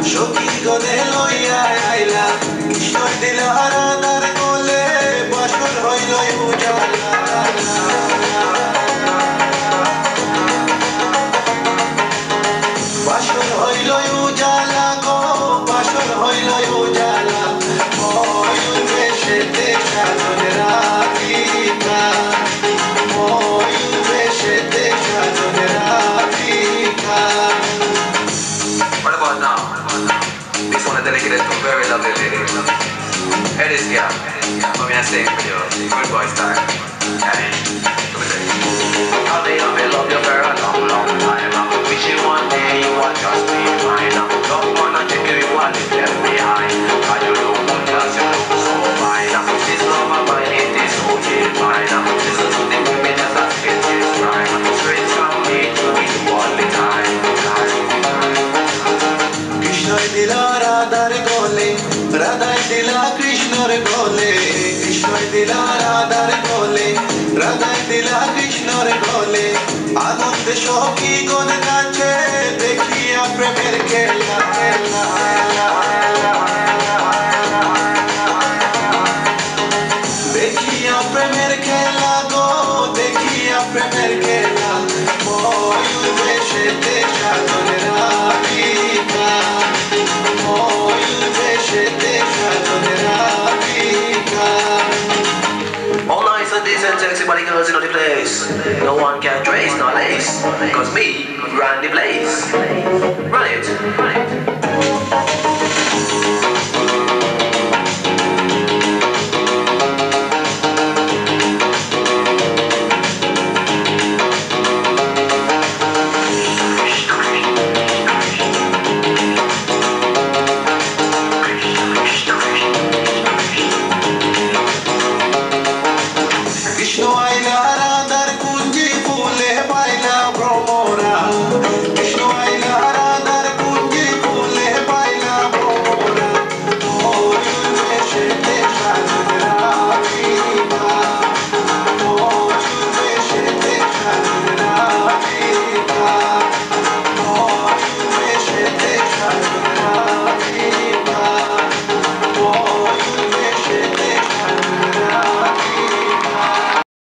সখী গনে লইয়া আইলা কৃষ্ণর দিলহারা তার কোলে বাসর হইল উজালা বাসর হইল উজালা গো বাসর হইল উজালা ময়ূর বেশেতে সাজন রাধিকা ময়ূর বেশেতে সাজন Radhika What about now? This one is dedicated to a very lovely lady. Hey this girl, come here and sing for you. Good boy style. Hey, come here. I've love you for a long, long time. I'm wishing one day you would just be mine. Don't wanna take you while you left behind. Cause you look good, cause you look so fine. This love of mine, it is so divine. Listen to the women as I spit this rhyme. Straight from me to you all the time. কৃষ্ণর দিলা রাধার গলে রাধাই দিলা কৃষ্ণর গলে কৃষ্ণর দিলা রাধার গলে রাধাই দিলা কৃষ্ণর গলে আনন্দে সখী গণ নাচে দেখিয়া প্রেমের খেলা দেখিয়া প্রেমের খেলা গো দেখিয়া প্রেমের খেলা ময়ূর বেশেতে সাজন রাধিকা ময়ূর বেশেতে সাজন Radhika All nice and decent, sexy body girls in the place. No one can trace, no lace. Cause me, run the place. Run it.